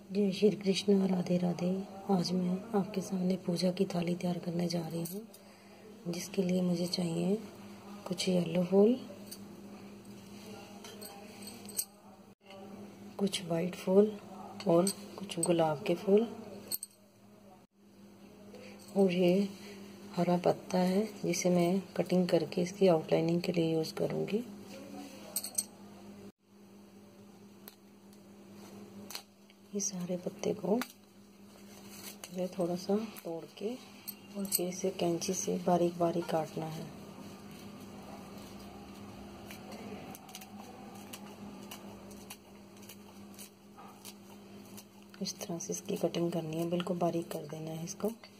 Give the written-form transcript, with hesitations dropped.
जय श्री कृष्ण, राधे राधे। आज मैं आपके सामने पूजा की थाली तैयार करने जा रही हूँ, जिसके लिए मुझे चाहिए कुछ येलो फूल, कुछ वाइट फूल और कुछ गुलाब के फूल, और ये हरा पत्ता है जिसे मैं कटिंग करके इसकी आउटलाइनिंग के लिए यूज़ करूँगी। इस सारे पत्ते को मुझे थोड़ा सा तोड़ के और फिर इसे कैंची से बारीक बारीक काटना है। इस तरह से इसकी कटिंग करनी है, बिल्कुल बारीक कर देना है इसको।